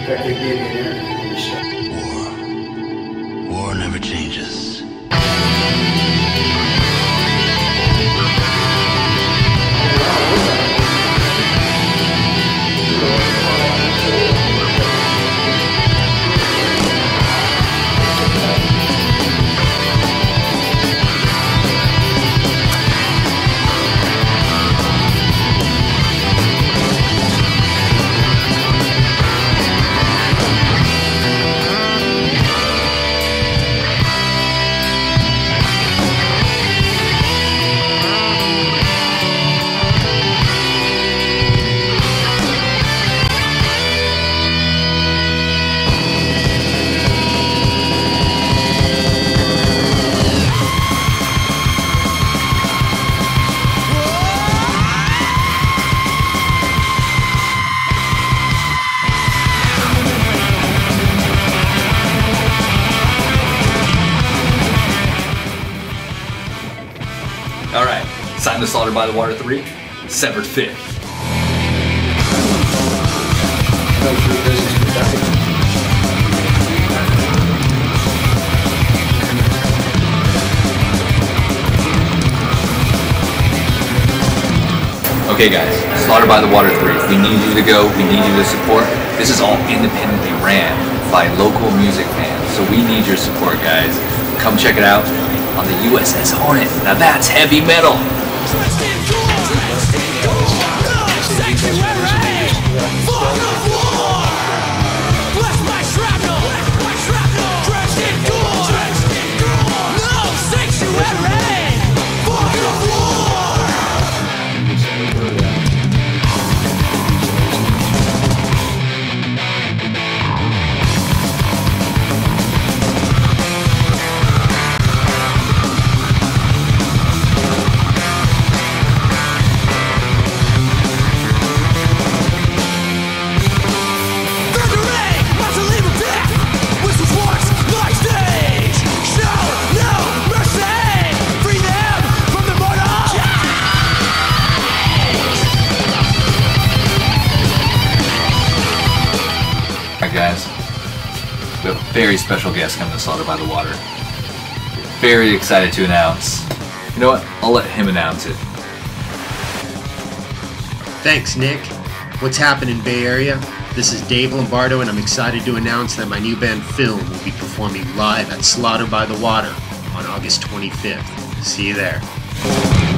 War never changes. Alright, Sign the Slaughter by the Water 3, Severed Fifth. Okay guys, Slaughter by the Water 3, we need you to go, we need you to support. This is all independently ran by local music fans, so we need your support guys. Come check it out on the USS Hornet. Now that's heavy metal. Guys, we have a very special guest coming to Slaughter by the Water. Very excited to announce. You know what? I'll let him announce it. Thanks, Nick. What's happening, Bay Area? This is Dave Lombardo, and I'm excited to announce that my new band Philm will be performing live at Slaughter by the Water on August 25th. See you there.